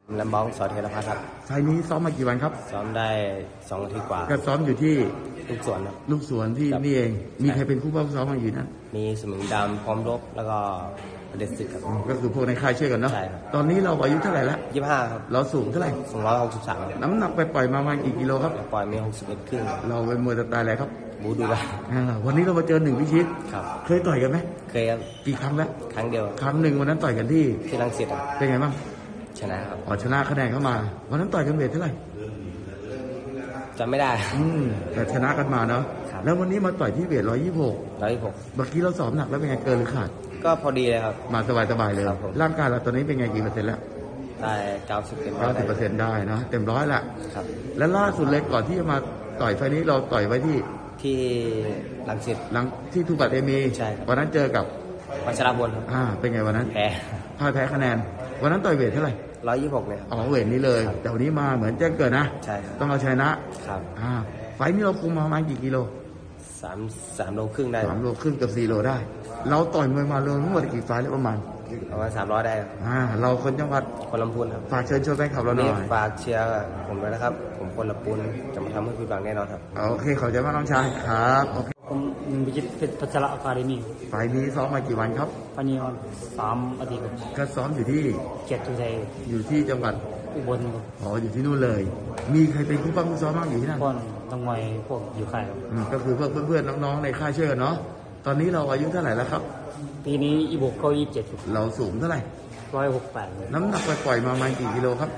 ลำบองสอเทรพัฒน์ครับไฟล์นี้ซ้อมมากี่วันครับซ้อมได้2 อาทิตย์กว่าก็ซ้อมอยู่ที่ลูกสวนครับลูกสวนที่นี่เองมีใครเป็นผู้ป้องซ้อมมาอยู่นั้นมีสมิงดำพร้อมรบแล้วก็เด็ดสิทธิ์ครับก็คือพวกในค่ายช่วยกันเนาะใช่ครับตอนนี้เราอายุเท่าไหร่แล้ว 25ครับเราสูงเท่าไหร่ 263 น้ำหนักไปปล่อยมาประมาณกี่กิโลครับปล่อยมี61ครึ่งเราเป็นมวยสไตล์อะไรครับบูดูได้วันนี้เรามาเจอหนึ่งพิชิตครับเคยต่อยกันไหมเคยครับกี่ครั้งแล้วครั้งเดียวครั้งหนึ่งวันนั้นต่อยกันที่รังสิตเป็นไงบ้างชนะครับชนะคะแนนเข้ามาวันนั้นต่อยกันเวทเท่าไหร่จำไม่ได้แต่ชนะกันมาเนาะแล้ววันนี้มาต่อยที่เวท126เมื่อกี้เราสอบหนักแล้วเป็นไงเกินหรือขาดก็พอดีเลยครับมาสบายเลยร่างกายเราตอนนี้เป็นไงกี่เปอร์เซ็นต์แล้วได้ 90%ได้เนาะเต็มร้อยละครับแล้วล่าสุดเล็กก่อนที่จะมาต่อยไฟนี้เราต่อยไว้ที่รังสิตที่ทูบัตเอมีวันนั้นเจอกับวัชรพลครับเป็นไงวันนั้นแพ้คะแนนวันนั้นต่อยเวทเท่าไหร่ 126เนี่ยเวทนี้เลยแต่วันนี้มาเหมือนแจ้งเกิดนะใช่ต้องเอาชนะครับไฟนี้เราคุมมาประมาณกี่กิโล 3 โลครึ่งได้ 3 โลครึ่งกับ4 โลได้เราต่อยมวยมาเลยทั้งหมดกี่ไฟแล้วประมาณ 300ได้เราคนจังหวัดคนลำพูนครับฝากเชิญชวนแฟนคลับเราหน่อยฝากเชียร์ผมด้วยนะครับผมคนลำพูนจะมาทำให้ผิดหวังแน่นอนครับโอเคขอบใจมากน้องชายครับโอเคผมพิจิตรเพชรพัชระอะคาเดมี่ไฟนี้ซ้อมมากี่วันครับไฟนี้3 อาทิตย์ก็ซ้อมอยู่ที่เกียรติอุทัยอยู่ที่จังหวัดอุบลอยู่ที่นู่นเลยมีใครเป็นผู้ซ้อมบ้างอยู่ที่นั่นพ่อต้องมวยพวกอยู่ค่ายก็คือเพื่อนๆน้องๆในค่ายช่วยกันเนาะตอนนี้เราอายุเท่าไหร่แล้วครับปีนี้26เข้า27 เราสูงเท่าไหร่ 168 น้ำหนักปล่อยมาประมาณกี่กิโลครับ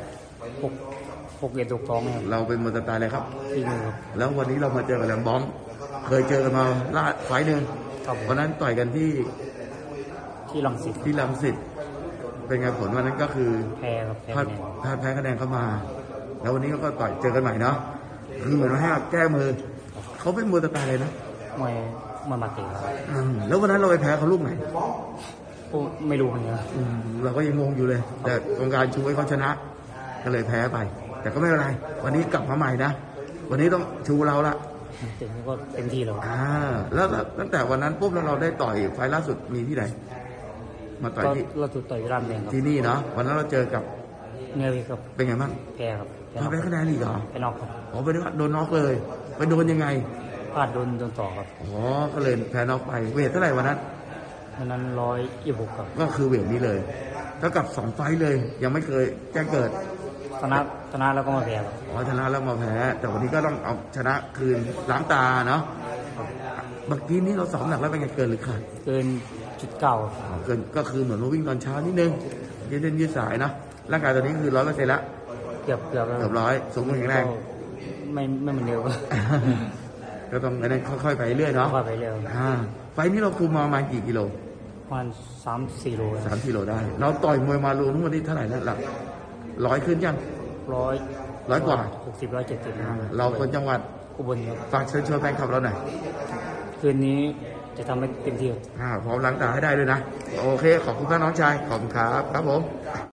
6162ครับเราเป็นมวยสไตล์อะไรครับปีนึงครับแล้ววันนี้เรามาเจอกับแหลมบ้องเคยเจอกันมาล่าไฟนึงวันนั้นต่อยกันที่รังสิตเป็นไงผลวันนั้นก็คือแพ้ครับแพ้คะแนนเข้ามาแล้ววันนี้ก็ต่อยเจอกันใหม่เนาะคือเหมือนว่าให้แก้มือเขาเป็นมวยสไตล์อะไรนะมวยมาเตะแล้ววันนั้นเราไปแพ้เขาลูกไหนไม่รู้เหมือนกันเราก็ยังงงอยู่เลยแต่กรรมการชูให้เขาชนะก็เลยแพ้ไปแต่ก็ไม่เป็นไรวันนี้กลับมาใหม่นะวันนี้ต้องชูเราละก็เต็มที่แล้วแล้วตั้งแต่วันนั้นปุ๊บแล้วเราได้ต่อยไฟล่าสุดมีที่ไหนมาต่อยที่เราต่อยรามแดงที่นี่เนาะวันนั้นเราเจอกับเนวิครับเป็นไงบ้างแพ้ครับแพ้คะแนนอีกเหรอไปน็อกครับไปโดนน็อกเลยไปโดนยังไงพลาดโดนต่อครับก็เลยแพ้น็อกไปเวทเท่าไหร่วันนั้น 126ครับก็คือเวทนี้เลยเท่ากับ2 ไฟเลยยังไม่เคยแจ้งเกิดชนะแล้วก็มาแพ้ชนะแล้วมาแพ้แต่วันนี้ก็ต้องเอาชนะคืนล้างตาเนาะเมื่อกี้นี้เราซ้อมหนักแล้วเป็นไงเกินหรือขาดเกิน1.9 เกินก็คือเหมือนว่าวิ่งตอนเช้านิดนึงยืดสายนะร่างกายตอนนี้คือ100%แล้วเกือบร้อยสมบูรณ์แข็งแรงไม่เหมือนเดิมก็ต้องค่อยๆไปเรื่อยเนาะค่อยไปเรื่อยไฟนี้เราคุมมาประมาณกี่กิโลประมาณ3-4 โล 3-4 โลได้เราต่อยมวยมารวมทั้งหมดนี้เท่าไหร่แล้วหลัก100ขึ้นยัง100กว่า 60-170 เราคนจังหวัดอุบลครับฝากเชิญชวนแฟนคลับเราหน่อยคืนนี้จะทำให้เต็มที่พร้อมล้างตาให้ได้ด้วยนะโอเคขอบคุณมากน้องชายขอบคุณครับผม